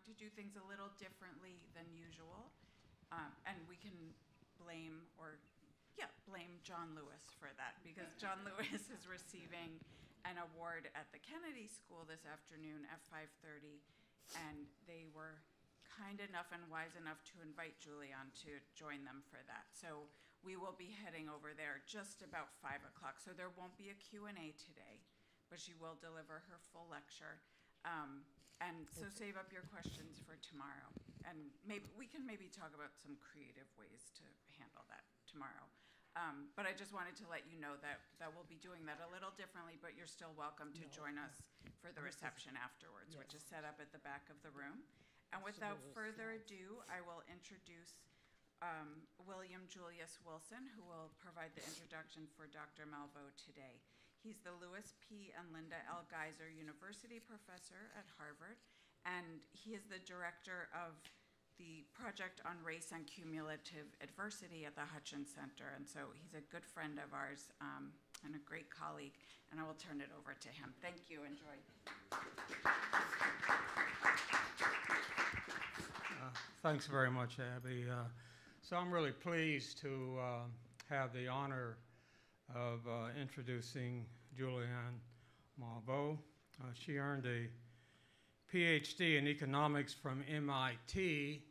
to do things a little differently than usual. And we can blame John Lewis for that, because John Lewis is receiving an award at the Kennedy School this afternoon at 5:30, and they were kind enough and wise enough to invite Julianne to join them for that. So we will be heading over there just about 5 o'clock. So there won't be a Q&A today, but she will deliver her full lecture. And so save up your questions for tomorrow. And maybe we can talk about some creative ways to handle that tomorrow. But I just wanted to let you know that we'll be doing that a little differently, but you're still welcome to join us for the reception afterwards, which is set up at the back of the room. And without further ado, I will introduce William Julius Wilson, who will provide the introduction for Dr. Malveaux today. He's the Louis P. and Linda L. Geiser University Professor at Harvard, and he is the director of the Project on Race and Cumulative Adversity at the Hutchins Center, and so he's a good friend of ours and a great colleague, and I will turn it over to him. Thank you. Enjoy. Thanks very much, Abby. So I'm really pleased to have the honor of introducing Julianne Malveaux. She earned a PhD in economics from MIT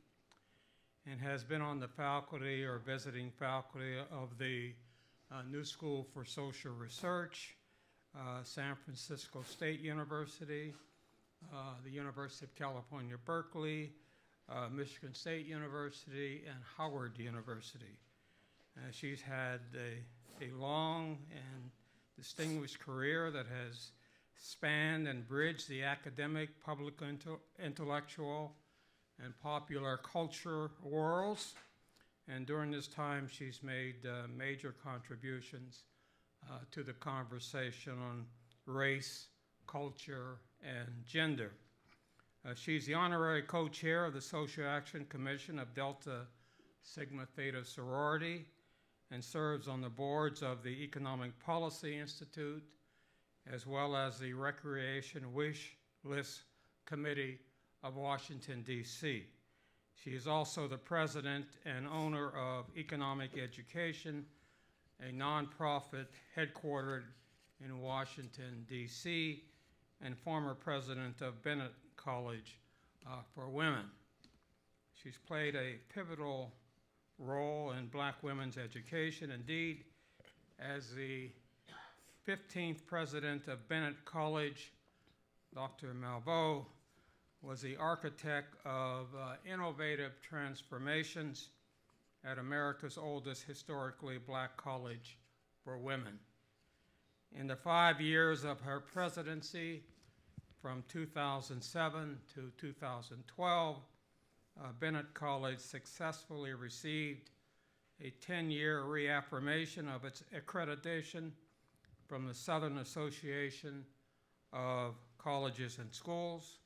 and has been on the faculty or visiting faculty of the New School for Social Research, San Francisco State University, the University of California, Berkeley, Michigan State University, and Howard University. She's had a long and distinguished career that has spanned and bridged the academic, public intellectual, and popular culture worlds. And during this time, she's made major contributions to the conversation on race, culture, and gender. She's the honorary co-chair of the Social Action Commission of Delta Sigma Theta Sorority and serves on the boards of the Economic Policy Institute as well as the Recreation Wish List Committee of Washington, D.C. She is also the president and owner of Economic Education, a nonprofit headquartered in Washington, D.C., and former president of Bennett College for Women. She's played a pivotal role in Black women's education. Indeed, as the 15th president of Bennett College, Dr. Malveaux was the architect of innovative transformations at America's oldest historically Black college for women. In the 5 years of her presidency, from 2007 to 2012, Bennett College successfully received a 10-year reaffirmation of its accreditation from the Southern Association of Colleges and Schools,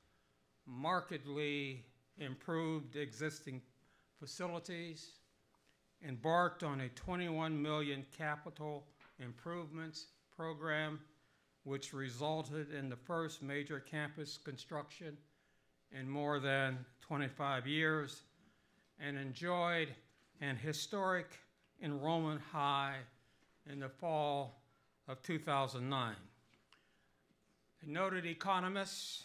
markedly improved existing facilities, embarked on a $21 million capital improvements program, which resulted in the first major campus construction in more than 25 years, and enjoyed an historic enrollment high in the fall of 2009. A noted economist,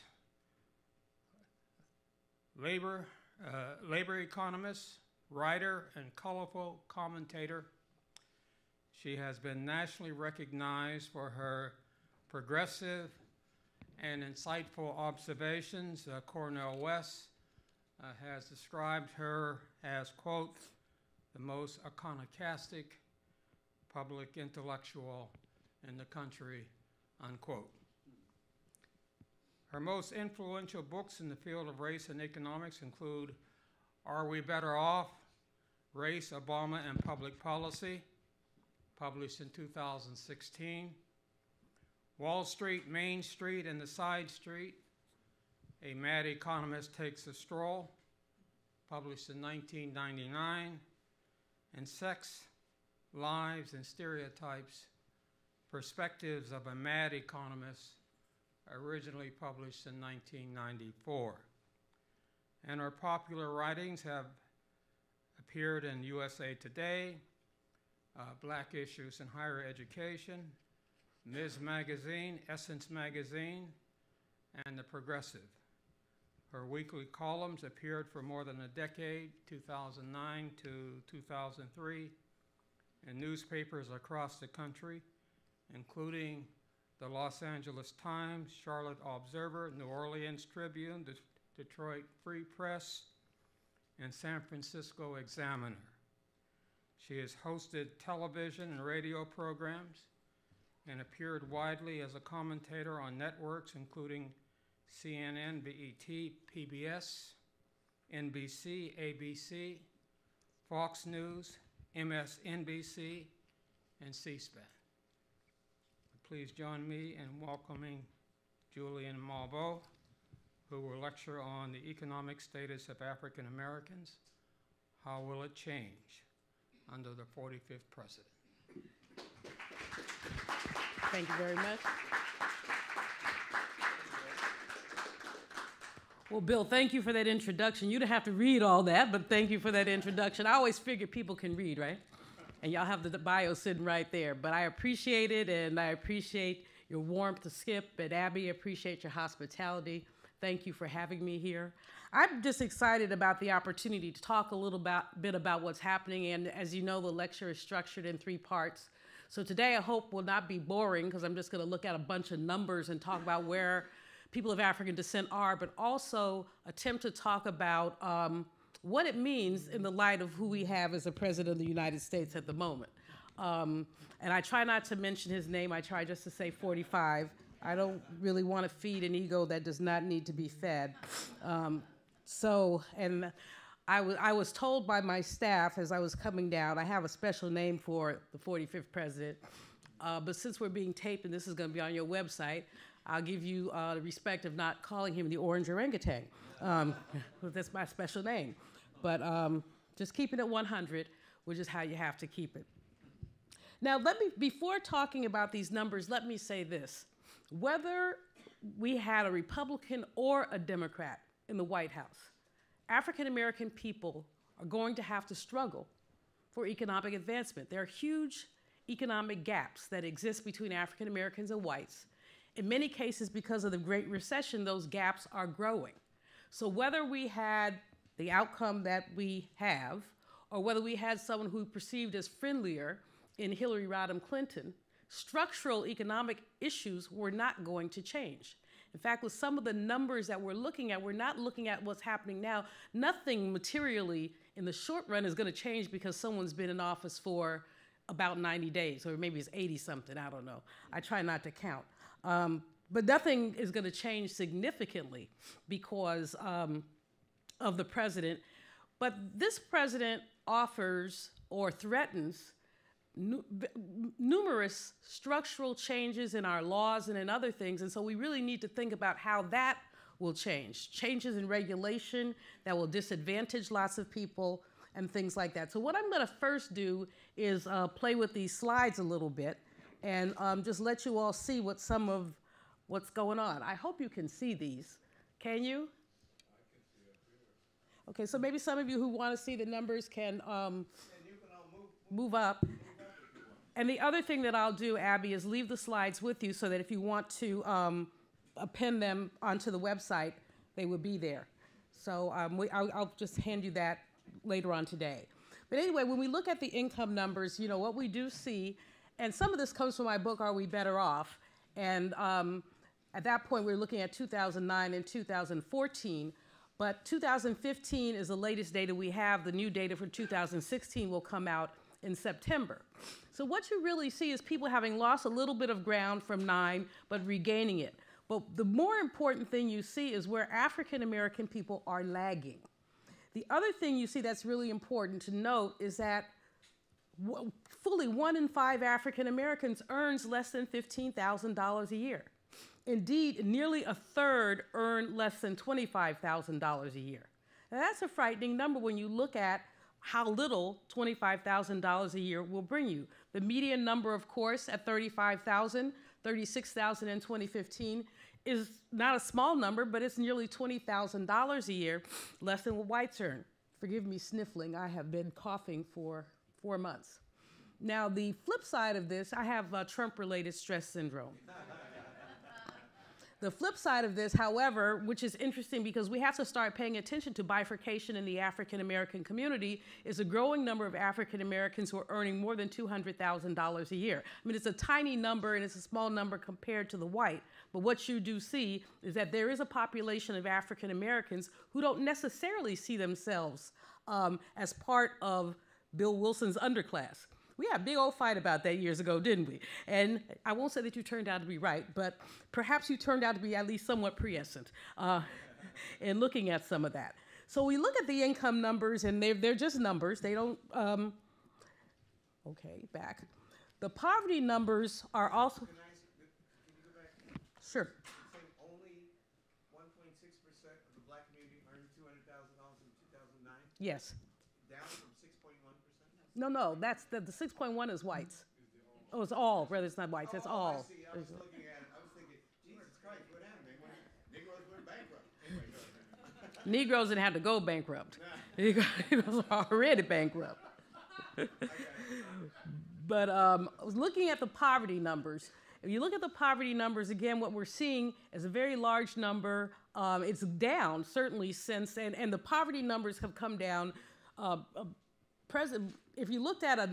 labor economist, writer, and colorful commentator, she has been nationally recognized for her progressive and insightful observations. Cornel West has described her as, quote, the most iconoclastic public intellectual in the country, unquote. Her most influential books in the field of race and economics include Are We Better Off? Race, Obama, and Public Policy, published in 2016. Wall Street, Main Street, and the Side Street, A Mad Economist Takes a Stroll, published in 1999. And Sex, Lives, and Stereotypes, Perspectives of a Mad Economist, originally published in 1994. and her popular writings have appeared in USA Today, Black Issues in Higher Education, Ms. Magazine, Essence Magazine, and The Progressive. Her weekly columns appeared for more than a decade, 2009 to 2003, in newspapers across the country, including the Los Angeles Times, Charlotte Observer, New Orleans Tribune, the Detroit Free Press, and San Francisco Examiner. She has hosted television and radio programs and appeared widely as a commentator on networks including CNN, BET, PBS, NBC, ABC, Fox News, MSNBC, and C-SPAN. Please join me in welcoming Julianne Malveaux, who will lecture on the economic status of African Americans. How will it change under the 45th president? Thank you very much. Well, Bill, thank you for that introduction. You don't have to read all that, but thank you for that introduction. I always figure people can read, right? And y'all have the bio sitting right there. But I appreciate it, and I appreciate your warmth to Skip, and Abby, appreciate your hospitality. Thank you for having me here. I'm just excited about the opportunity to talk a little bit about what's happening. And as you know, the lecture is structured in 3 parts. So today I hope will not be boring, because I'm just going to look at a bunch of numbers and talk about where people of African descent are, but also attempt to talk about what it means in the light of who we have as the President of the United States at the moment. And I try not to mention his name. I try just to say 45. I don't really want to feed an ego that does not need to be fed. I was told by my staff as I was coming down, I have a special name for the 45th president, but since we're being taped and this is going to be on your website, I'll give you the respect of not calling him the orange orangutan. That's my special name. But just keeping it 100, which is how you have to keep it. Now, before talking about these numbers, let me say this. Whether we had a Republican or a Democrat in the White House, African American people are going to have to struggle for economic advancement. There are huge economic gaps that exist between African Americans and whites. In many cases, because of the Great Recession, those gaps are growing. So whether we had the outcome that we have, or whether we had someone who perceived as friendlier in Hillary Rodham Clinton, structural economic issues were not going to change. In fact, with some of the numbers that we're not looking at what's happening now. Nothing materially in the short run is going to change because someone's been in office for about 90 days, or maybe it's 80 something, I don't know. I try not to count. But nothing is going to change significantly because of the president. But this president offers or threatens numerous structural changes in our laws and in other things, and so we really need to think about how that will change. Changes in regulation that will disadvantage lots of people and things like that. So what I'm going to first do is play with these slides a little bit and just let you all see what's going on. I hope you can see these. Can you? I can see up here. Okay, so maybe some of you who want to see the numbers can move up. And the other thing that I'll do, Abby, is leave the slides with you so that if you want to append them onto the website, they will be there. So I'll just hand you that later on today. But anyway, when we look at the income numbers, you know, what we do see, and some of this comes from my book, Are We Better Off? And at that point, we were looking at 2009 and 2014. But 2015 is the latest data we have. The new data for 2016 will come out in September. So what you really see is people having lost a little bit of ground from 9, but regaining it. But the more important thing you see is where African American people are lagging. The other thing you see that's really important to note is that fully 1 in 5 African Americans earns less than $15,000 a year. Indeed, nearly a third earn less than $25,000 a year. Now that's a frightening number when you look at how little $25,000 a year will bring you. The median number, of course, at $36,000 in 2015, is not a small number, but it's nearly $20,000 a year, less than what whites earn. Forgive me sniffling. I have been coughing for 4 months. Now, the flip side of this, I have Trump-related stress syndrome. The flip side of this, however, which is interesting because we have to start paying attention to bifurcation in the African-American community, is a growing number of African-Americans who are earning more than $200,000 a year. I mean, it's a tiny number and it's a small number compared to the white, but what you do see is that there is a population of African-Americans who don't necessarily see themselves as part of Bill Wilson's underclass. We had a big old fight about that years ago, didn't we? And I won't say that you turned out to be right, but perhaps you turned out to be at least somewhat prescient in looking at some of that. So we look at the income numbers, and they're just numbers. They don't, okay, back. The poverty numbers are also. Can you go back? Sure. You're saying only 1.6% of the black community earned $200,000 in 2009? Yes. Down from 6.1%? No, that's the 6.1 is whites. Oh, it's all, rather it's not whites, it's all. I see. I was looking at it. I was thinking, Jesus Christ, what happened? Negroes went bankrupt. Anyway, go ahead. Negroes didn't have to go bankrupt. Negroes are already bankrupt. But I was looking at the poverty numbers. If you look at the poverty numbers, again, what we're seeing is a very large number. It's down, certainly, since, and the poverty numbers have come down. If you looked at a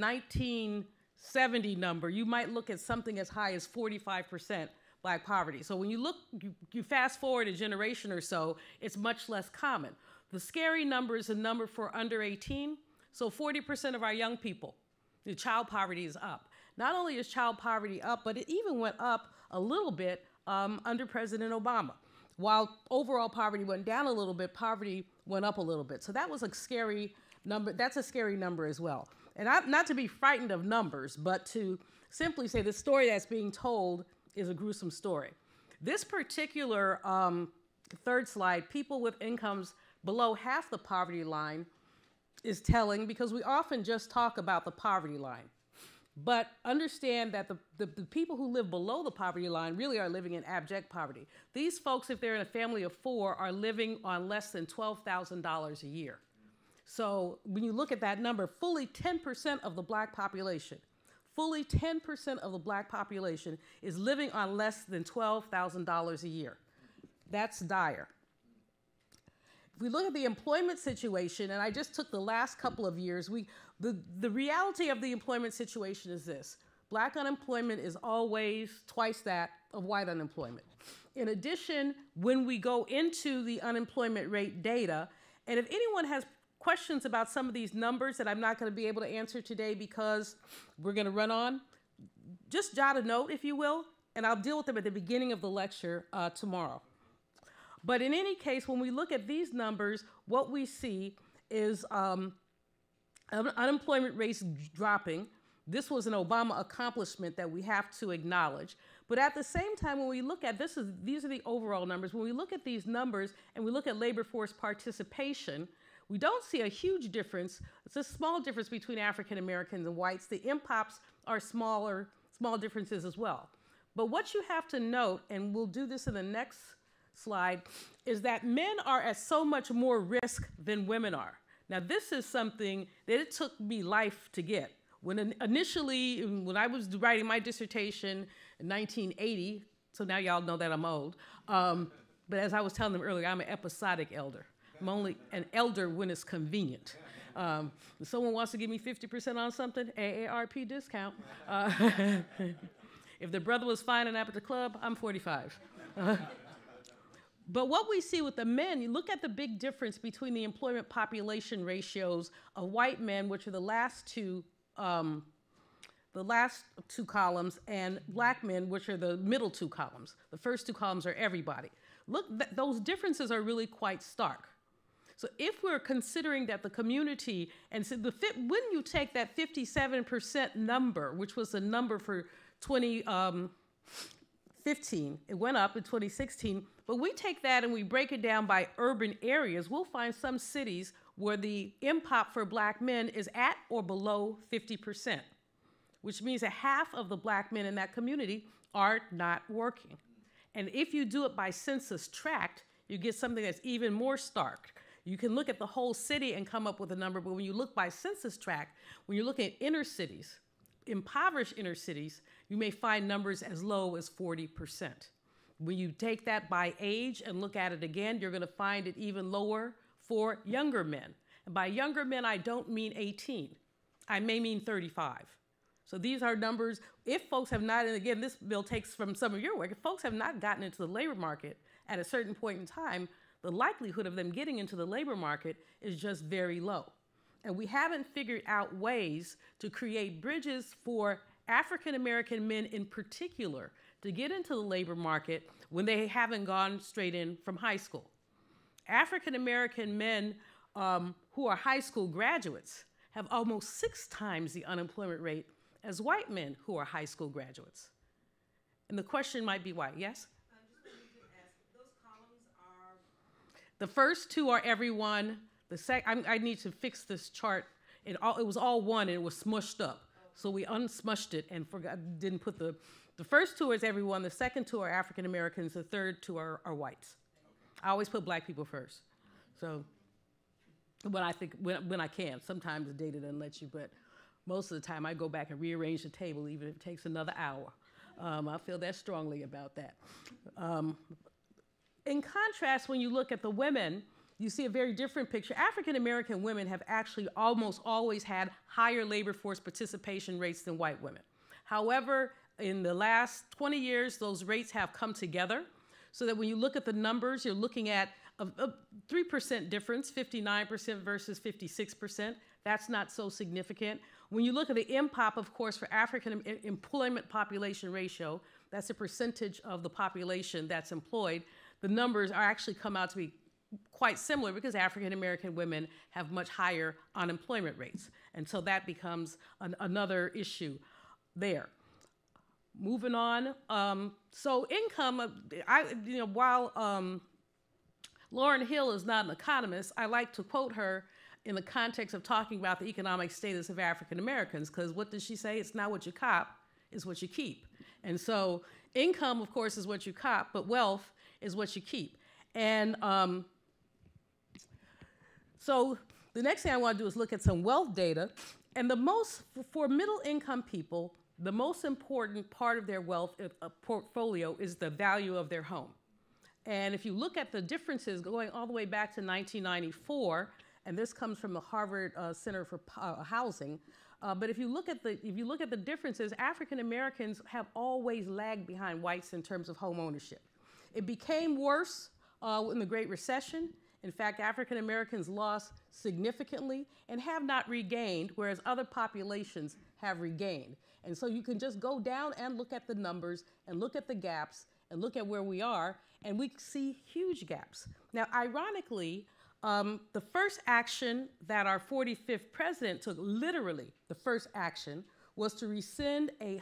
1970 number, you might look at something as high as 45% black poverty. So when you look, you fast forward a generation or so, it's much less common. The scary number is a number for under 18. So 40% of our young people, the child poverty is up. Not only is child poverty up, but it even went up a little bit under President Obama. While overall poverty went down a little bit, poverty went up a little bit. So that was a scary number. That's a scary number as well. And not to be frightened of numbers, but to simply say the story that's being told is a gruesome story. This particular third slide, people with incomes below half the poverty line, is telling because we often just talk about the poverty line. But understand that the people who live below the poverty line really are living in abject poverty. These folks, if they're in a family of 4, are living on less than $12,000 a year. So when you look at that number, fully 10% of the black population, fully 10% of the black population is living on less than $12,000 a year. That's dire. If we look at the employment situation, and I just took the last couple of years, the reality of the employment situation is this. Black unemployment is always twice that of white unemployment. In addition, when we go into the unemployment rate data, and if anyone has questions about some of these numbers that I'm not going to be able to answer today because we're going to run on, just jot a note, if you will, and I'll deal with them at the beginning of the lecture tomorrow. But in any case, when we look at these numbers, what we see is unemployment rates dropping. This was an Obama accomplishment that we have to acknowledge. But at the same time, when we look at these are the overall numbers. When we look at these numbers and we look at labor force participation, we don't see a huge difference. It's a small difference between African Americans and whites. The impops are small differences as well. But what you have to note, and we'll do this in the next slide, is that men are at so much more risk than women are. Now, this is something that it took me life to get. When I was writing my dissertation in 1980, so now y'all know that I'm old, but as I was telling them earlier, I'm an episodic elder. I'm only an elder when it's convenient. If someone wants to give me 50% on something, AARP discount. If the brother was fine and up at the club, I'm 45. But what we see with the men, you look at the big difference between the employment population ratios of white men, which are the last two columns, and black men, which are the middle 2 columns. The first 2 columns are everybody. Look, those differences are really quite stark. So if we're considering that the community, and so when you take that 57% number, which was the number for 2015, it went up in 2016, but we take that and we break it down by urban areas, we'll find some cities where the impop for black men is at or below 50%, which means that half of the black men in that community are not working. And if you do it by census tract, you get something that's even more stark. You can look at the whole city and come up with a number, but when you look by census tract, when you're looking at inner cities, impoverished inner cities, you may find numbers as low as 40%. When you take that by age and look at it again, you're going to find it even lower for younger men. And by younger men, I don't mean 18. I may mean 35. So these are numbers. If folks have not, and again, this bill takes from some of your work, if folks have not gotten into the labor market at a certain point in time, the likelihood of them getting into the labor market is just very low. And we haven't figured out ways to create bridges for African American men in particular to get into the labor market when they haven't gone straight in from high school. African American men who are high school graduates have almost 6 times the unemployment rate as white men who are high school graduates. And the question might be why, yes? The first 2 are everyone. I need to fix this chart. It was all one and it was smushed up. So we unsmushed it and didn't put the first 2 is everyone. The second 2 are African Americans. The third 2 are whites. I always put black people first. So when I can, sometimes the data doesn't let you, but most of the time I go back and rearrange the table even if it takes another hour. I feel that strongly about that. In contrast, when you look at the women, you see a very different picture. African American women have actually almost always had higher labor force participation rates than white women. However, in the last 20 years, those rates have come together so that when you look at the numbers, you're looking at a 3% difference, 59% versus 56%. That's not so significant. When you look at the MPOP, of course, for African employment population ratio, that's a percentage of the population that's employed. The numbers are actually come out to be quite similar because African American women have much higher unemployment rates. And so that becomes another issue there. Moving on, so income, while Lauryn Hill is not an economist, I like to quote her in the context of talking about the economic status of African Americans, because what does she say? It's not what you cop, it's what you keep. And so income, of course, is what you cop, but wealth is what you keep. And so the next thing I want to do is look at some wealth data. And for middle income people, the most important part of their wealth portfolio is the value of their home. And if you look at the differences going all the way back to 1994, and this comes from the Harvard Center for Housing, but if you look at the differences, African Americans have always lagged behind whites in terms of home ownership. It became worse in the Great Recession. In fact, African Americans lost significantly and have not regained, whereas other populations have regained. And so you can just go down and look at the numbers and look at the gaps and look at where we are, and we see huge gaps. Now, ironically, the first action that our 45th president took, literally the first action, was to rescind a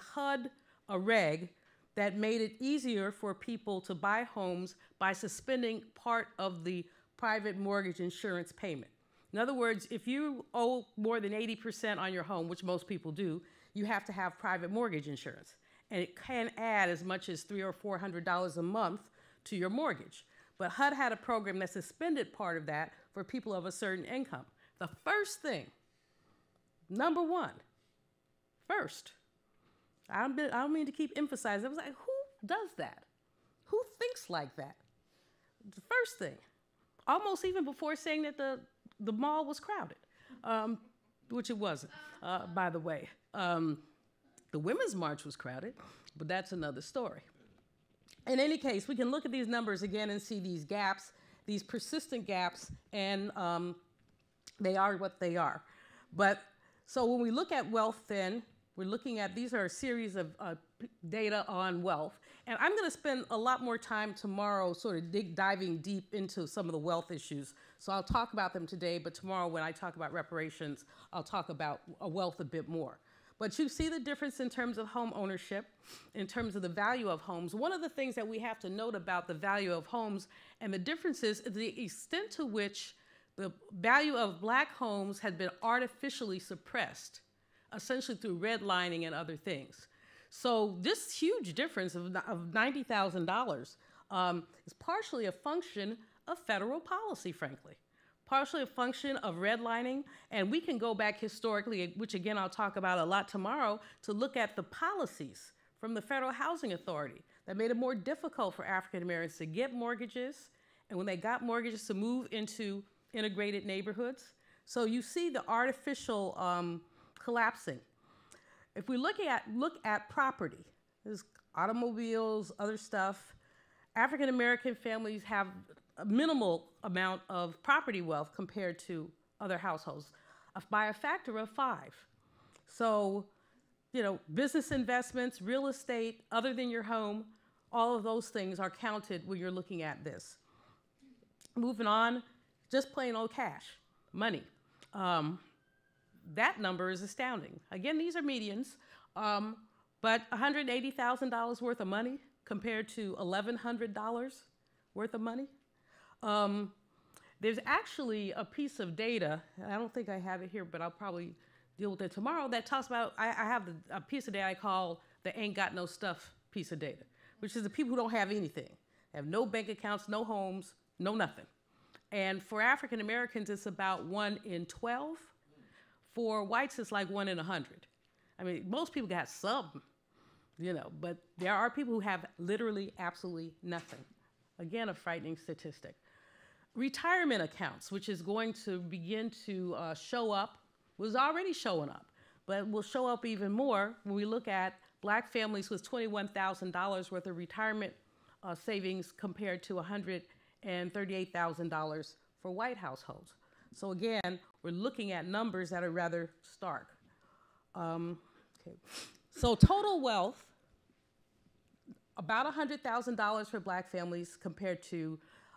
reg that made it easier for people to buy homes by suspending part of the private mortgage insurance payment. In other words, if you owe more than 80% on your home, which most people do, you have to have private mortgage insurance. And it can add as much as $300 or $400 a month to your mortgage. But HUD had a program that suspended part of that for people of a certain income. The first thing, number one, first, I don't mean to keep emphasizing, I was like, who does that? Who thinks like that? The first thing, almost even before saying that the mall was crowded, which it wasn't, by the way. The Women's March was crowded, but that's another story. In any case, we can look at these numbers again and see these gaps, these persistent gaps, and they are what they are. But so when we look at wealth then, we're looking at, these are a series of data on wealth. And I'm going to spend a lot more time tomorrow sort of diving deep into some of the wealth issues. So I'll talk about them today, but tomorrow when I talk about reparations, I'll talk about wealth a bit more. But you see the difference in terms of home ownership, in terms of the value of homes. One of the things that we have to note about the value of homes and the differences is the extent to which the value of black homes had been artificially suppressed, essentially through redlining and other things. So this huge difference of $90,000 is partially a function of federal policy, frankly. Partially a function of redlining, and we can go back historically, which again I'll talk about a lot tomorrow, to look at the policies from the Federal Housing Authority that made it more difficult for African Americans to get mortgages, and when they got mortgages, to move into integrated neighborhoods. So you see the artificial collapsing. If we look at property, there's automobiles, other stuff. African American families have a minimal amount of property wealth compared to other households by a factor of 5. So, you know, business investments, real estate, other than your home, all of those things are counted when you're looking at this. Moving on, just plain old cash, money. That number is astounding. Again, these are medians, but $180,000 worth of money compared to $1,100 worth of money. There's actually a piece of data, I don't think I have it here, but I'll probably deal with it tomorrow, that talks about, I have a piece of data I call the ain't got no stuff piece of data, which is the people who don't have anything, have no bank accounts, no homes, no nothing. And for African Americans, it's about 1 in 12. For whites, it's like 1 in 100. I mean, most people got some, you know, but there are people who have literally absolutely nothing. Again, a frightening statistic. Retirement accounts, which is going to begin to show up, was already showing up, but will show up even more when we look at Black families with $21,000 worth of retirement savings compared to $138,000 for white households. So again, we're looking at numbers that are rather stark. Okay. So total wealth, about $100,000 for Black families compared to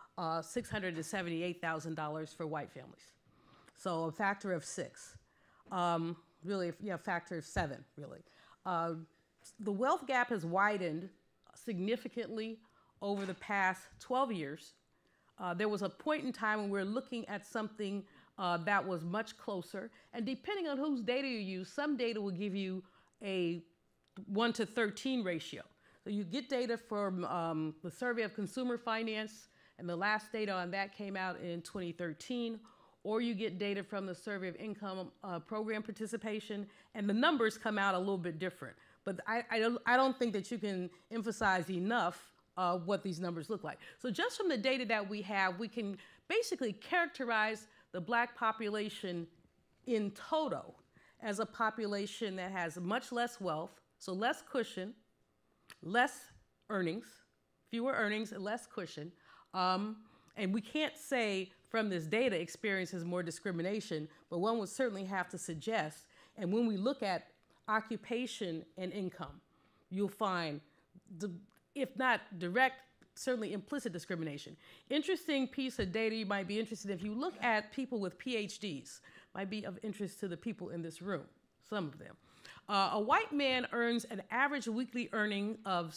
$678,000 for white families. So a factor of 6. Really, yeah, a factor of 7, really. The wealth gap has widened significantly over the past 12 years. There was a point in time when we were looking at something that was much closer. And depending on whose data you use, some data will give you a 1 to 13 ratio. So you get data from the Survey of Consumer Finance, and the last data on that came out in 2013, or you get data from the Survey of Income Program Participation, and the numbers come out a little bit different. But I don't think that you can emphasize enough what these numbers look like. So just from the data that we have, we can basically characterize the Black population in total as a population that has much less wealth, so less cushion, less earnings, fewer earnings and less cushion. And we can't say from this data experiences more discrimination, but one would certainly have to suggest, and when we look at occupation and income, you'll find, if not direct, certainly implicit discrimination. Interesting piece of data you might be interested in. If you look at people with PhDs, might be of interest to the people in this room, some of them. A white man earns an average weekly earning of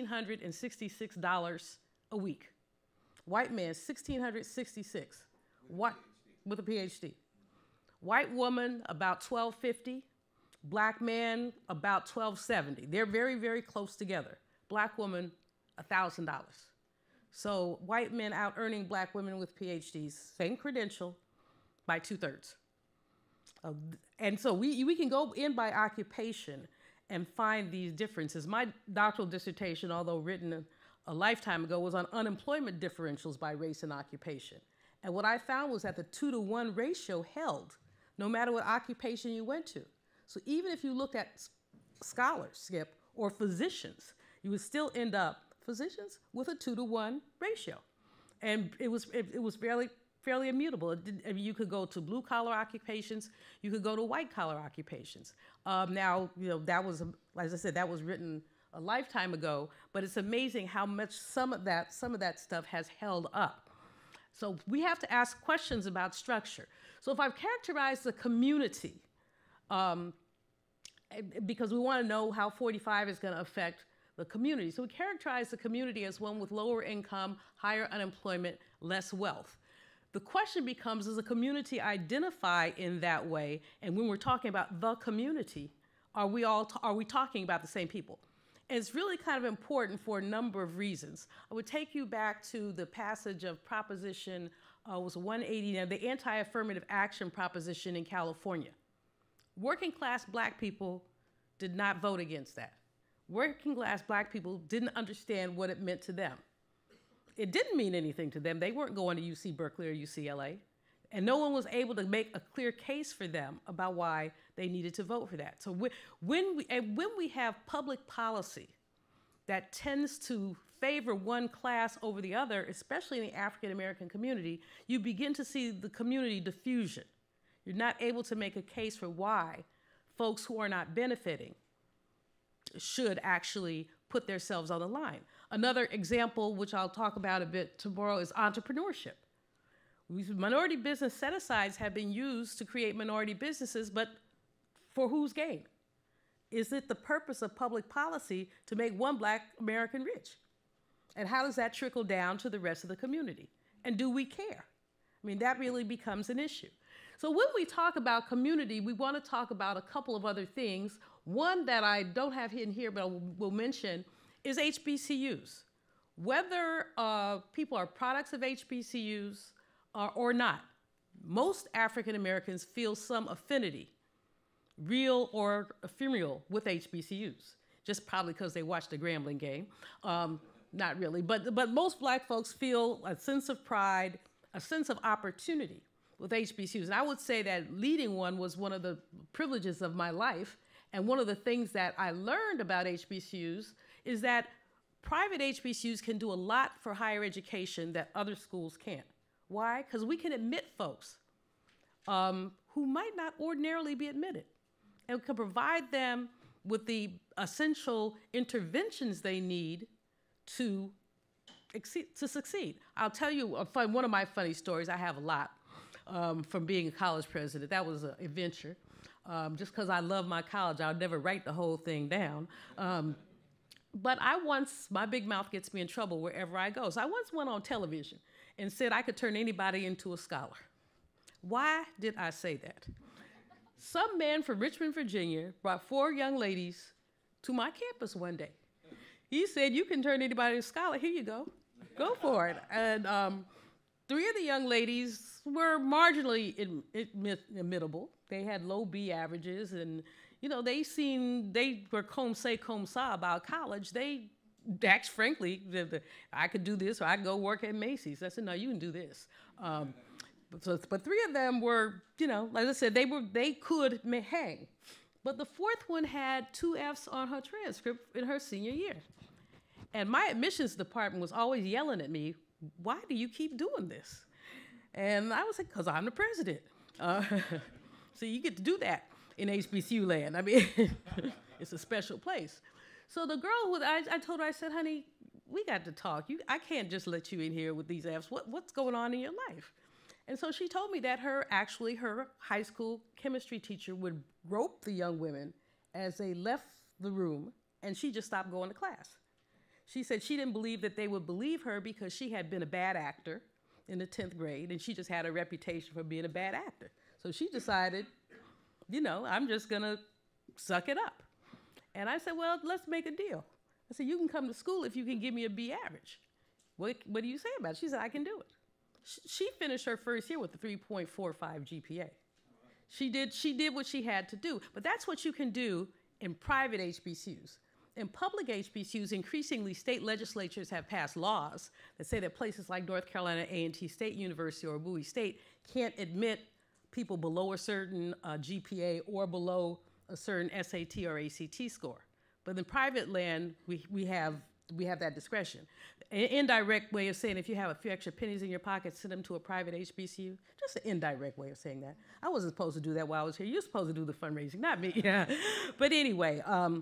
$1,666 a week. White man, $1,666, with a PhD. White woman, about $1,250. Black man, about $1,270. They're very, very close together. Black woman, $1,000. So white men out earning Black women with PhDs, same credential, by 2/3. And so we can go in by occupation and find these differences. My doctoral dissertation, although written a lifetime ago, was on unemployment differentials by race and occupation. And what I found was that the 2-to-1 ratio held no matter what occupation you went to. So even if you looked at scholars, Skip, or physicians, you would still end up, physicians, with a 2-to-1 ratio. And it was fairly immutable. You could go to blue-collar occupations, you could go to white-collar occupations. Now, you know, that was, as I said, that was written a lifetime ago, but it's amazing how much some of that stuff has held up. So we have to ask questions about structure. So if I've characterized the community, because we want to know how 45 is going to affect the community. So we characterize the community as one with lower income, higher unemployment, less wealth. The question becomes, does the community identify in that way? And when we're talking about the community, are we talking about the same people? And it's really kind of important for a number of reasons. I would take you back to the passage of Proposition was 180, the anti-affirmative action proposition in California. Working class black people did not vote against that. Working class black people didn't understand what it meant to them. It didn't mean anything to them. They weren't going to UC Berkeley or UCLA. And no one was able to make a clear case for them about why they needed to vote for that. So when we have public policy that tends to favor one class over the other, especially in the African American community, you begin to see the community diffusion. You're not able to make a case for why folks who are not benefiting should actually put themselves on the line. Another example, which I'll talk about a bit tomorrow, is entrepreneurship. Minority business set-asides have been used to create minority businesses, but for whose gain? Is it the purpose of public policy to make one black American rich? And how does that trickle down to the rest of the community? And do we care? I mean, that really becomes an issue. So when we talk about community, we want to talk about a couple of other things. One that I don't have in here, but I will mention, is HBCUs. Whether people are products of HBCUs or not, most African Americans feel some affinity, real or ephemeral, with HBCUs, just probably because they watched the Grambling game. Not really, but most black folks feel a sense of pride, a sense of opportunity with HBCUs. And I would say that leading one was one of the privileges of my life. And one of the things that I learned about HBCUs is that private HBCUs can do a lot for higher education that other schools can't. Why? Because we can admit folks who might not ordinarily be admitted, and can provide them with the essential interventions they need to succeed. I'll tell you one of my funny stories. I have a lot from being a college president. That was an adventure. Just because I love my college, I'll never write the whole thing down. But my big mouth gets me in trouble wherever I go. So I once went on television and said I could turn anybody into a scholar. Why did I say that? Some man from Richmond, Virginia, brought 4 young ladies to my campus one day. He said, "You can turn anybody into a scholar. Here you go. Go for it." And 3 of the young ladies were marginally admittable. They had low B averages, and they were comme ça about college. They asked, frankly, I could do this, or I could go work at Macy's. I said, "No, you can do this." But 3 of them were, like I said, they could hang. But the 4th one had 2 Fs on her transcript in her senior year. And my admissions department was always yelling at me, "Why do you keep doing this?" And I was like, "Because I'm the president." So you get to do that in HBCU land. I mean, it's a special place. So the girl, I told her, I said, "Honey, we got to talk. I can't just let you in here with these Fs. What's going on in your life?" And so she told me that her high school chemistry teacher would rope the young women as they left the room, and she just stopped going to class. She said she didn't believe that they would believe her because she had been a bad actor in the 10th grade, and she just had a reputation for being a bad actor. So she decided, I'm just going to suck it up. And I said, "Well, let's make a deal." I said, "You can come to school if you can give me a B average. What do you say about it?" She said, "I can do it." She finished her first year with a 3.45 GPA. She did what she had to do. But that's what you can do in private HBCUs. In public HBCUs, increasingly state legislatures have passed laws that say that places like North Carolina A&T State University or Bowie State can't admit people below a certain GPA or below a certain SAT or ACT score. But in private land, we have that discretion. An indirect way of saying if you have a few extra pennies in your pocket, send them to a private HBCU. Just an indirect way of saying that. I wasn't supposed to do that while I was here. You're supposed to do the fundraising, not me. Yeah. But anyway,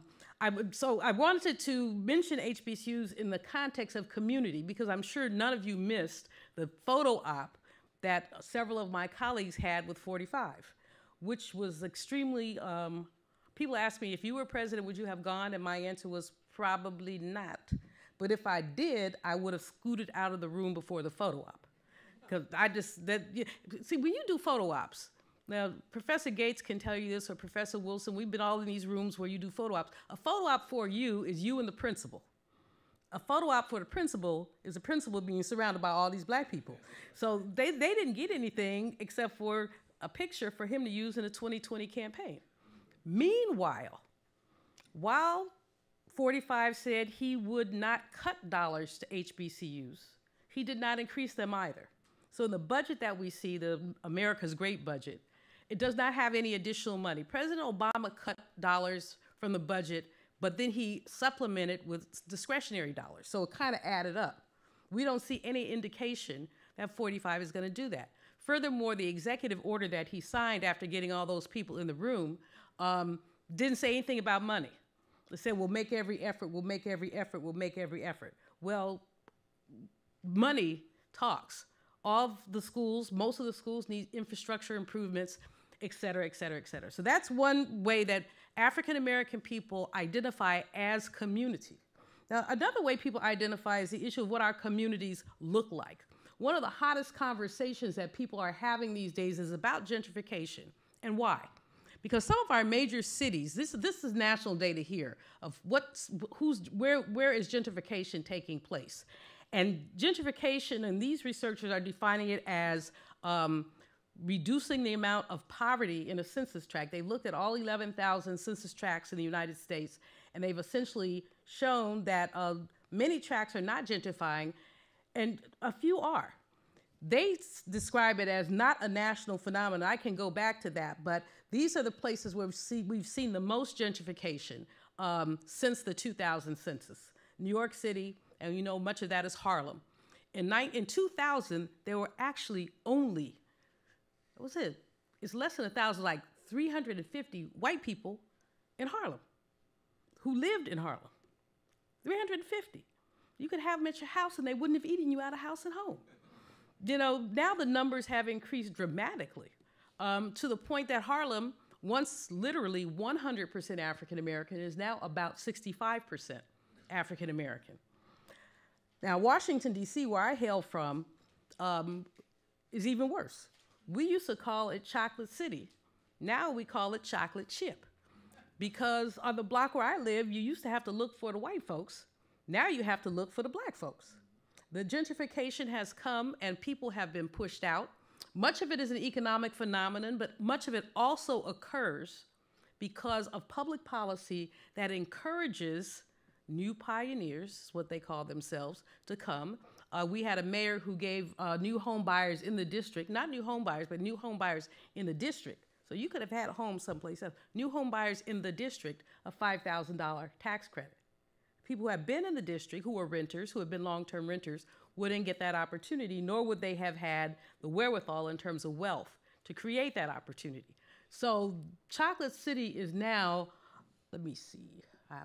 I wanted to mention HBCUs in the context of community because I'm sure none of you missed the photo op that several of my colleagues had with 45, which was extremely, people asked me, if you were president, would you have gone? And my answer was probably not. But if I did, I would have scooted out of the room before the photo op. Because see, when you do photo ops, Now, Professor Gates can tell you this, or Professor Wilson. We've been all in these rooms where you do photo ops. A photo op for you is you and the principal. A photo op for the principal is the principal being surrounded by all these black people. So they didn't get anything except for a picture for him to use in the 2020 campaign. Meanwhile, while 45 said he would not cut dollars to HBCUs, he did not increase them either. So in the budget that we see, the America's Great Budget, it does not have any additional money. President Obama cut dollars from the budget, but then he supplemented with discretionary dollars. So it kind of added up. We don't see any indication that 45 is going to do that. Furthermore, the executive order that he signed after getting all those people in the room didn't say anything about money. It said, we'll make every effort, we'll make every effort, we'll make every effort. Well, money talks. All of the schools, most of the schools need infrastructure improvements, et cetera, et cetera, et cetera. So that's one way that African-American people identify as community. Now, another way people identify is the issue of what our communities look like. One of the hottest conversations that people are having these days is about gentrification. And why? Because some of our major cities, this is national data here, of where is gentrification taking place. And gentrification, and these researchers are defining it as reducing the amount of poverty in a census tract. They looked at all 11,000 census tracts in the United States, and they've essentially shown that many tracts are not gentrifying, and a few are. They describe it as not a national phenomenon. I can go back to that, but these are the places where we've seen the most gentrification since the 2000 census. New York City, and you know much of that is Harlem. In 2000, there were actually only, what was it? It's less than 1,000, like 350 white people in Harlem who lived in Harlem. 350. You could have them at your house and they wouldn't have eaten you out of house and home. You know, now the numbers have increased dramatically to the point that Harlem, once literally 100% African American, is now about 65% African American. Now, Washington, D.C., where I hail from, is even worse. We used to call it Chocolate City. Now we call it Chocolate Chip. Because on the block where I live, you used to have to look for the white folks. Now you have to look for the black folks. The gentrification has come and people have been pushed out. Much of it is an economic phenomenon, but much of it also occurs because of public policy that encourages new pioneers, is what they call themselves, to come. We had a mayor who gave new home buyers in the district, not new home buyers, but new home buyers in the district. So you could have had a home someplace else. New home buyers in the district, a $5,000 tax credit. People who have been in the district, who are renters, who have been long-term renters, wouldn't get that opportunity, nor would they have had the wherewithal in terms of wealth to create that opportunity. So Chocolate City is now, let me see,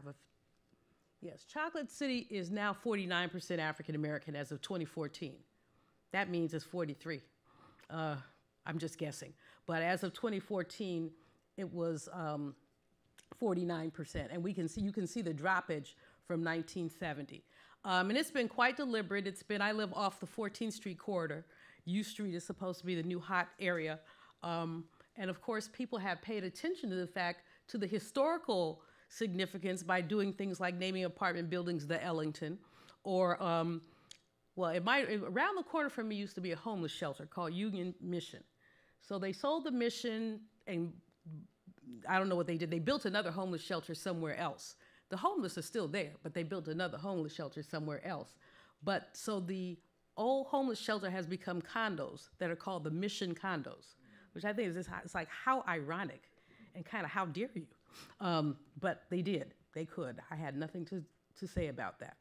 yes, Chocolate City is now 49% African American as of 2014. That means it's 43. I'm just guessing. But as of 2014, it was 49%. And you can see the droppage from 1970. And it's been quite deliberate. I live off the 14th Street corridor. U Street is supposed to be the new hot area. And of course, people have paid attention to the historical significance by doing things like naming apartment buildings the Ellington, or, around the corner from me used to be a homeless shelter called Union Mission. So they sold the mission, and I don't know what they did. They built another homeless shelter somewhere else. The homeless are still there, but they built another homeless shelter somewhere else. But so the old homeless shelter has become condos that are called the Mission condos, which I think is it's like, how ironic and kind of how dare you. But they did. They could. I had nothing to say about that.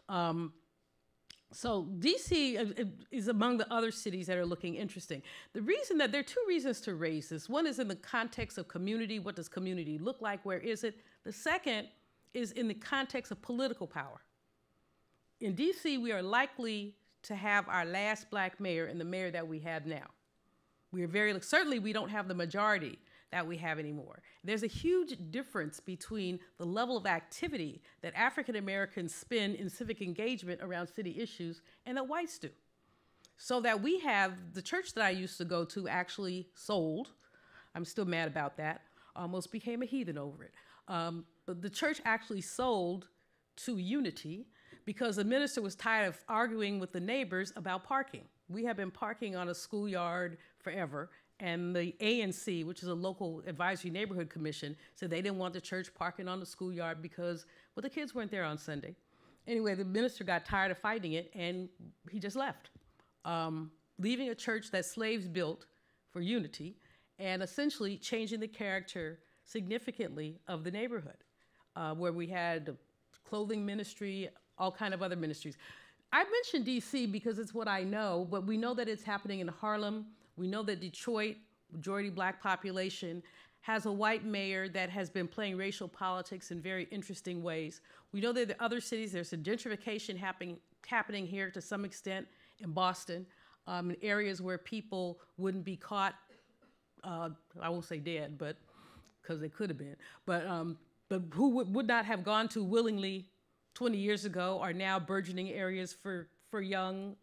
So D.C. is among the other cities that are looking interesting. There are two reasons to raise this. One is in the context of community. What does community look like? Where is it? The second is in the context of political power. In D.C., we are likely to have our last black mayor and the mayor that we have now. Certainly we don't have the majority that we have anymore. There's a huge difference between the level of activity that African Americans spend in civic engagement around city issues and that whites do. So that we have, the church that I used to go to actually sold. I'm still mad about that. Almost became a heathen over it. But the church actually sold to Unity because the minister was tired of arguing with the neighbors about parking. We have been parking on a schoolyard forever, and the ANC, which is a local advisory neighborhood commission, said they didn't want the church parking on the schoolyard because, well, the kids weren't there on Sunday. Anyway, the minister got tired of fighting it, and he just left, leaving a church that slaves built for Unity and essentially changing the character significantly of the neighborhood, where we had the clothing ministry, all kind of other ministries. I mentioned DC because it's what I know, but we know that it's happening in Harlem. We know that Detroit, majority black population, has a white mayor that has been playing racial politics in very interesting ways. We know that in other cities, there's a gentrification happening here to some extent in Boston, in areas where people wouldn't be caught, I won't say dead, but because they could have been, but who would not have gone to willingly 20 years ago are now burgeoning areas for young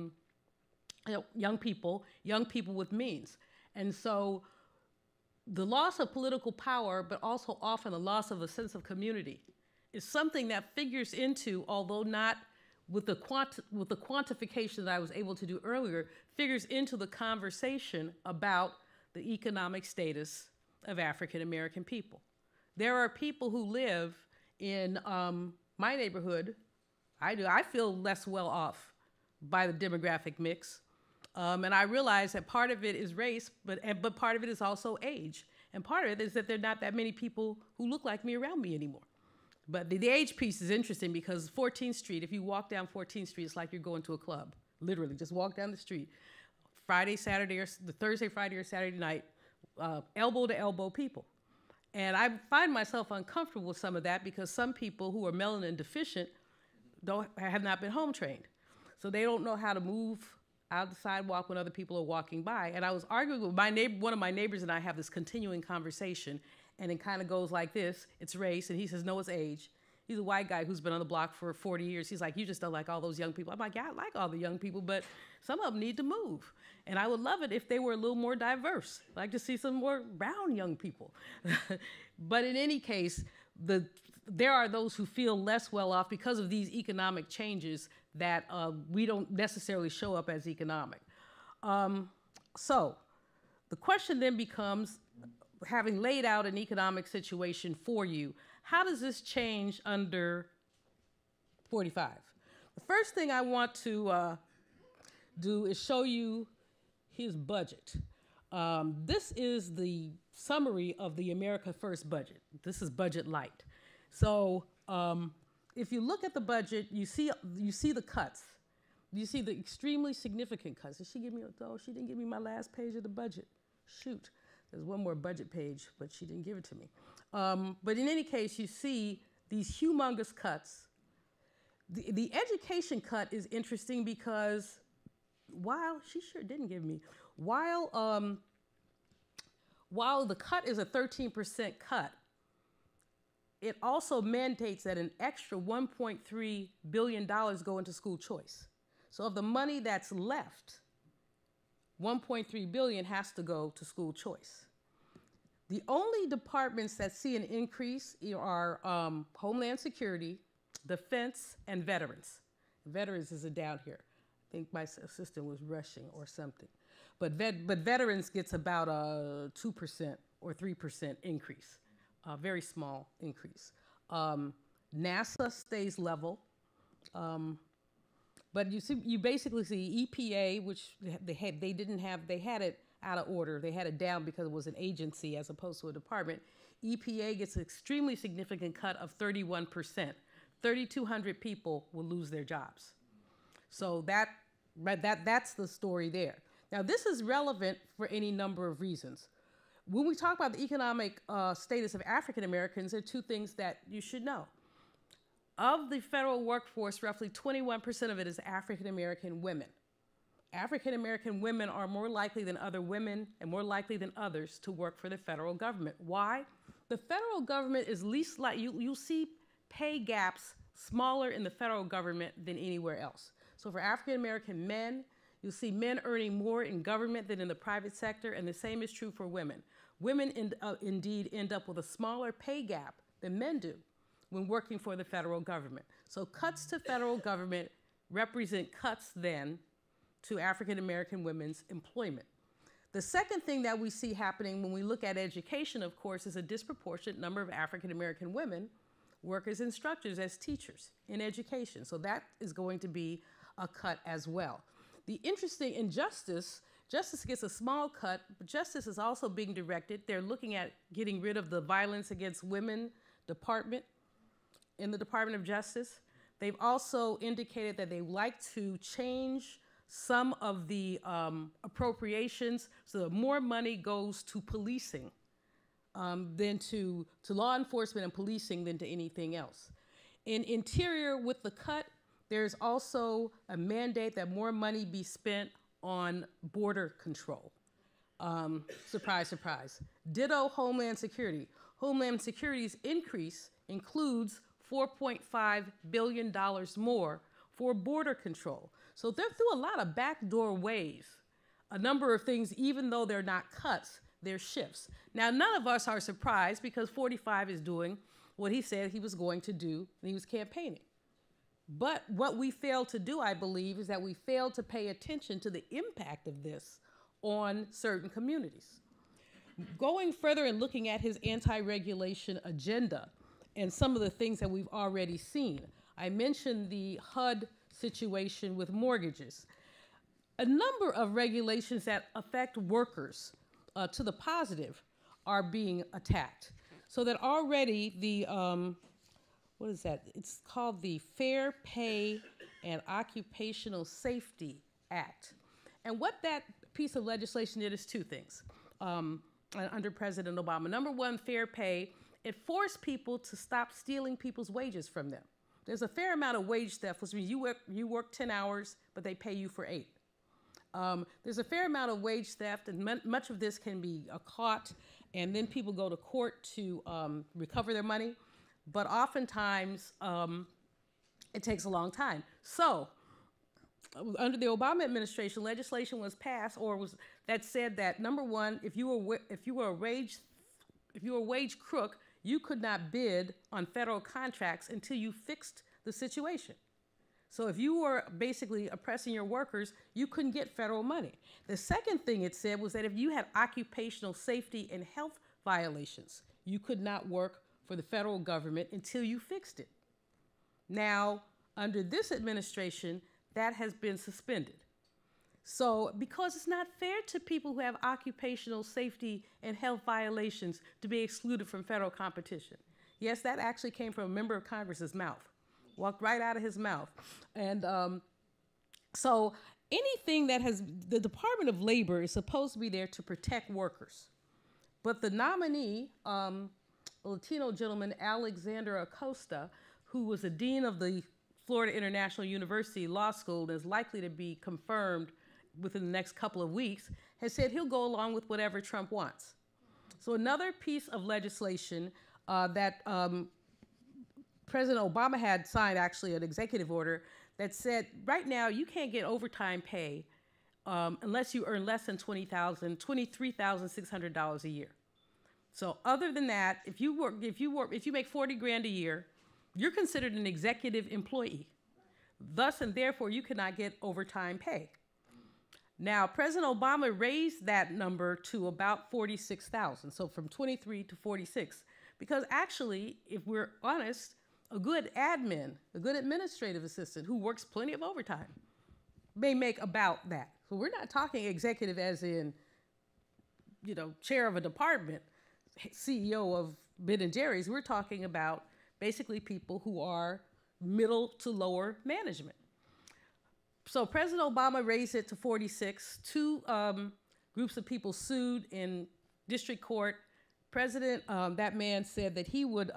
people with means. And so the loss of political power, but also often the loss of a sense of community, is something that figures into, although not with the quantification that I was able to do earlier, figures into the conversation about the economic status of African American people. There are people who live in my neighborhood. I feel less well off by the demographic mix. And I realize that part of it is race, but part of it is also age. And part of it is that there are not that many people who look like me around me anymore. But the age piece is interesting because 14th Street, if you walk down 14th Street, it's like you're going to a club. Literally, just walk down the street. Friday, Saturday, or the Thursday, Friday, or Saturday night, elbow to elbow people. And I find myself uncomfortable with some of that because some people who are melanin deficient have not been home trained. So they don't know how to move out the sidewalk when other people are walking by. And I was arguing with my neighbor, one of my neighbors and I have this continuing conversation, and it kind of goes like this: it's race, and he says, no, it's age. He's a white guy who's been on the block for 40 years. He's like, you just don't like all those young people. I'm like, yeah, I like all the young people, but some of them need to move. And I would love it if they were a little more diverse. I'd like to see some more brown young people. But in any case, there are those who feel less well off because of these economic changes that we don't necessarily show up as economic. So the question then becomes, having laid out an economic situation for you, how does this change under 45? The first thing I want to do is show you his budget. This is the summary of the America First budget. This is budget light. So if you look at the budget, you see the cuts. You see the extremely significant cuts. Did she give me? Oh, she didn't give me my last page of the budget. Shoot. There's one more budget page, but she didn't give it to me. But in any case, you see these humongous cuts. The education cut is interesting because while she sure didn't give me, while the cut is a 13% cut, it also mandates that an extra $1.3 billion go into school choice. So of the money that's left, $1.3 billion has to go to school choice. The only departments that see an increase are Homeland Security, Defense, and Veterans. Veterans is down here. I think my assistant was rushing or something. But Veterans gets about a 2% or 3% increase, a very small increase. NASA stays level. But you basically see EPA, which they had it out of order. They had it down because it was an agency as opposed to a department. EPA gets an extremely significant cut of 31%. 3,200 people will lose their jobs. So that's the story there. Now, this is relevant for any number of reasons. When we talk about the economic status of African Americans, there are two things that you should know. Of the federal workforce, roughly 21% of it is African American women. African American women are more likely than other women and more likely than others to work for the federal government. Why? The federal government is least like, you'll see pay gaps smaller in the federal government than anywhere else. So for African American men, You'll see men earning more in government than in the private sector, and the same is true for women. Women indeed end up with a smaller pay gap than men do when working for the federal government. So cuts to federal government represent cuts then to African American women's employment. The second thing that we see happening when we look at education, of course, is a disproportionate number of African American women work as instructors, as teachers in education. So that is going to be a cut as well. The interesting injustice, justice gets a small cut, but justice is also being directed. They're looking at getting rid of the violence against women department in the Department of Justice. They've also indicated that they would like to change some of the appropriations so that more money goes to policing than to law enforcement and policing than to anything else. In Interior, with the cut, there's also a mandate that more money be spent on border control. Surprise, surprise. Ditto Homeland Security. Homeland Security's increase includes $4.5 billion more for border control. So they're through a lot of backdoor ways. A number of things, even though they're not cuts, they're shifts. Now, none of us are surprised because 45 is doing what he said he was going to do when he was campaigning. But what we failed to do, I believe, is that we failed to pay attention to the impact of this on certain communities. Going further and looking at his anti-regulation agenda and some of the things that we've already seen, I mentioned the HUD situation with mortgages. A number of regulations that affect workers to the positive are being attacked. So that already the what is that? It's called the Fair Pay and Occupational Safety Act. And what that piece of legislation did is two things under President Obama. Number one, fair pay. It forced people to stop stealing people's wages from them. There's a fair amount of wage theft, which means you work 10 hours, but they pay you for 8. There's a fair amount of wage theft, and much of this can be caught, and then people go to court to recover their money. But oftentimes, it takes a long time. So, under the Obama administration, legislation was passed that said that number one, if you were a wage crook, you could not bid on federal contracts until you fixed the situation. So if you were basically oppressing your workers, you couldn't get federal money. The second thing it said was that if you had occupational safety and health violations, you could not work for the federal government until you fixed it. Now, under this administration, that has been suspended. So, because it's not fair to people who have occupational safety and health violations to be excluded from federal competition. Yes, that actually came from a member of Congress's mouth, walked right out of his mouth. And so anything that the Department of Labor is supposed to be there to protect workers. But the nominee, a Latino gentleman, Alexander Acosta, who was the dean of the Florida International University Law School and is likely to be confirmed within the next couple of weeks, has said he'll go along with whatever Trump wants. So another piece of legislation that President Obama had signed, actually, an executive order that said right now you can't get overtime pay unless you earn less than $23,600 a year. So other than that, if you make $40,000 a year, you're considered an executive employee. Thus and therefore, you cannot get overtime pay. Now, President Obama raised that number to about 46,000, so from 23 to 46, because actually, if we're honest, a good admin, a good administrative assistant who works plenty of overtime may make about that. So we're not talking executive as in, chair of a department, CEO of Ben & Jerry's. We're talking about basically people who are middle to lower management. So President Obama raised it to 46. Two groups of people sued in district court. That man said that he would,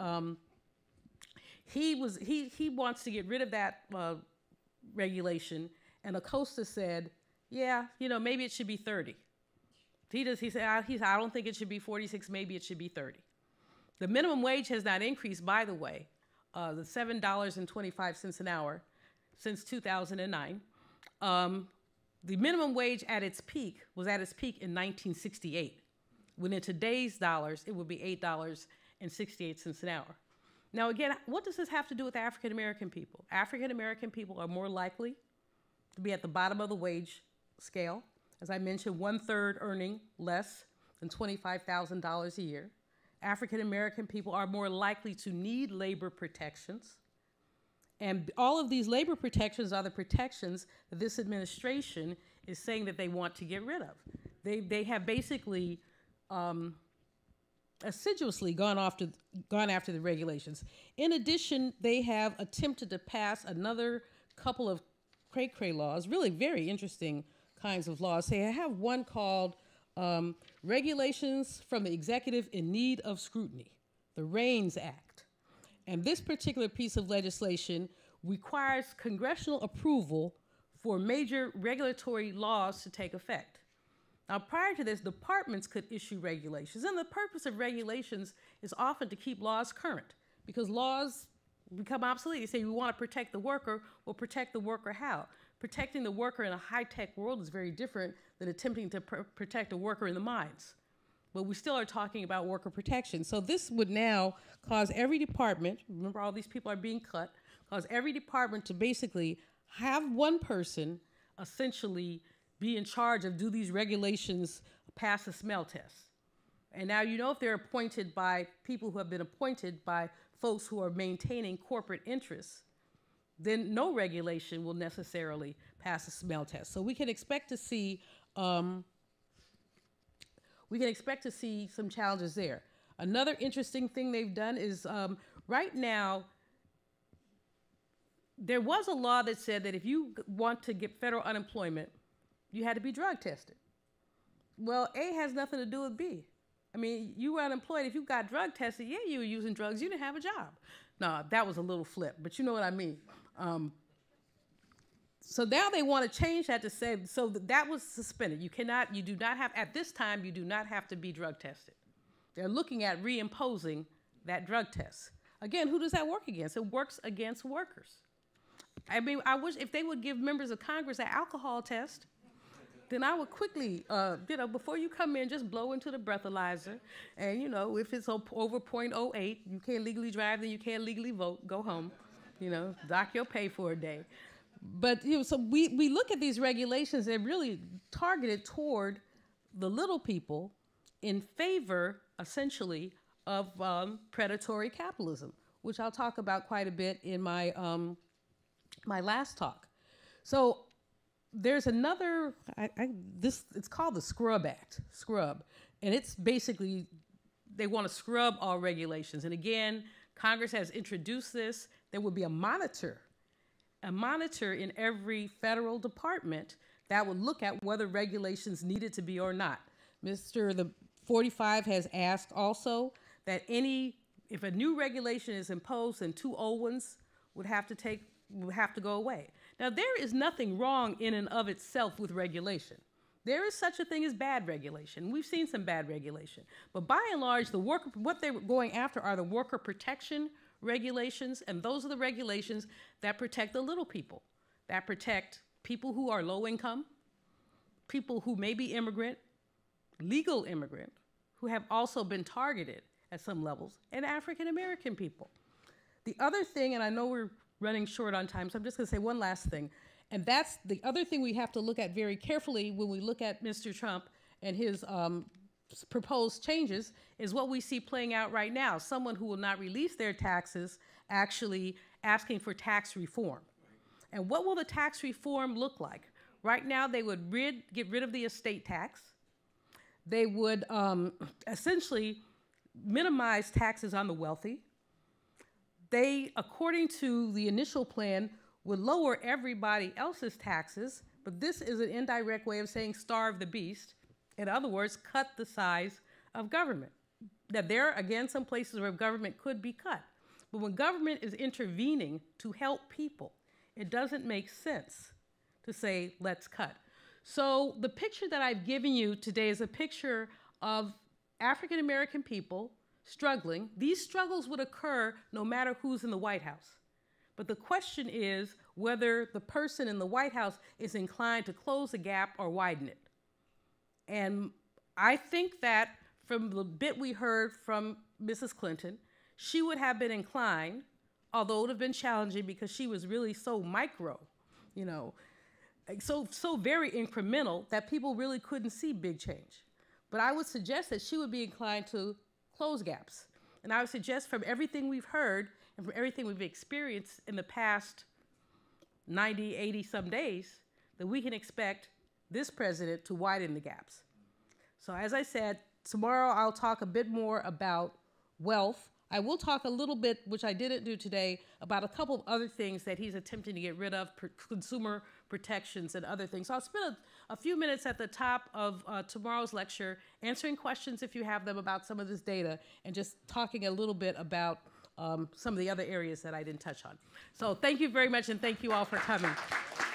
he wants to get rid of that regulation. And Acosta said, yeah, maybe it should be 30. He said, I don't think it should be 46, maybe it should be 30. The minimum wage has not increased, by the way, the $7.25 an hour since 2009. The minimum wage at its peak was at its peak in 1968, when in today's dollars, it would be $8.68 an hour. Now again, what does this have to do with African American people? African American people are more likely to be at the bottom of the wage scale. As I mentioned, 1/3 earning less than $25,000 a year. African American people are more likely to need labor protections. And all of these labor protections are the protections that this administration is saying that they want to get rid of. They have basically assiduously gone after the regulations. In addition, they have attempted to pass another couple of cray-cray laws, really very interesting kinds of laws. They have one called Regulations from the Executive in Need of Scrutiny, the REINS Act. And this particular piece of legislation requires congressional approval for major regulatory laws to take effect. Now, prior to this, departments could issue regulations, and the purpose of regulations is often to keep laws current, because laws become obsolete. You say we want to protect the worker. Well, protect the worker how? Protecting the worker in a high-tech world is very different than attempting to protect a worker in the mines. But we still are talking about worker protection. So this would now cause every department, remember all these people are being cut, cause every department to basically have one person essentially be in charge of do these regulations pass the smell test. And now you know if they're appointed by people who have been appointed by folks who are maintaining corporate interests, then no regulation will necessarily pass the smell test. So we can expect to see some challenges there. Another interesting thing they've done is right now, there was a law that said that if you want to get federal unemployment, you had to be drug tested. Well, A has nothing to do with B. I mean, you were unemployed. If you got drug tested, yeah, you were using drugs. You didn't have a job. No, that was a little flip, but you know what I mean. So now they want to change that to say, so that was suspended. You do not have, at this time, you do not have to be drug tested. They're looking at reimposing that drug test. Again, who does that work against? It works against workers. I mean, I wish if they would give members of Congress an alcohol test, then I would quickly, before you come in, just blow into the breathalyzer. And, if it's over 0.08, you can't legally drive, then you can't legally vote, go home. Dock your pay for a day. But, so we look at these regulations, they're really targeted toward the little people in favor, essentially, of predatory capitalism, which I'll talk about quite a bit in my, my last talk. So there's another, it's called the Scrub Act, Scrub. And it's basically, they want to scrub all regulations. And again, Congress has introduced this. There would be a monitor in every federal department that would look at whether regulations needed to be or not. The 45 has asked also that if a new regulation is imposed, then 2 old ones would have to go away. Now, there is nothing wrong in and of itself with regulation. There is such a thing as bad regulation. We've seen some bad regulation. But by and large, what they're going after are the worker protection regulations, and those are the regulations that protect the little people, that protect people who are low income, people who may be immigrant, legal immigrant, who have also been targeted at some levels, and African American people. The other thing, and I know we're running short on time, so I'm just going to say one last thing, and that's the other thing we have to look at very carefully when we look at Mr. Trump and his proposed changes is what we see playing out right now. Someone who will not release their taxes actually asking for tax reform. And what will the tax reform look like? Right now, they would get rid of the estate tax. They would essentially minimize taxes on the wealthy. They, according to the initial plan, would lower everybody else's taxes, but this is an indirect way of saying starve the beast. In other words, cut the size of government. Now, there are, again, some places where government could be cut. But when government is intervening to help people, it doesn't make sense to say, let's cut. So the picture that I've given you today is a picture of African American people struggling. These struggles would occur no matter who's in the White House. But the question is, whether the person in the White House is inclined to close the gap or widen it. And I think that from the bit we heard from Mrs. Clinton, she would have been inclined, although it would have been challenging because she was really so micro, you know, so very incremental that people really couldn't see big change. But I would suggest that she would be inclined to close gaps. And I would suggest from everything we've heard and from everything we've experienced in the past 90, 80 some days, that we can expect this president to widen the gaps. So as I said, tomorrow I'll talk a bit more about wealth. I will talk a little bit, which I didn't do today, about a couple of other things that he's attempting to get rid of, consumer protections and other things. So I'll spend a few minutes at the top of tomorrow's lecture answering questions if you have them about some of this data and just talking a little bit about some of the other areas that I didn't touch on. So thank you very much, and thank you all for coming.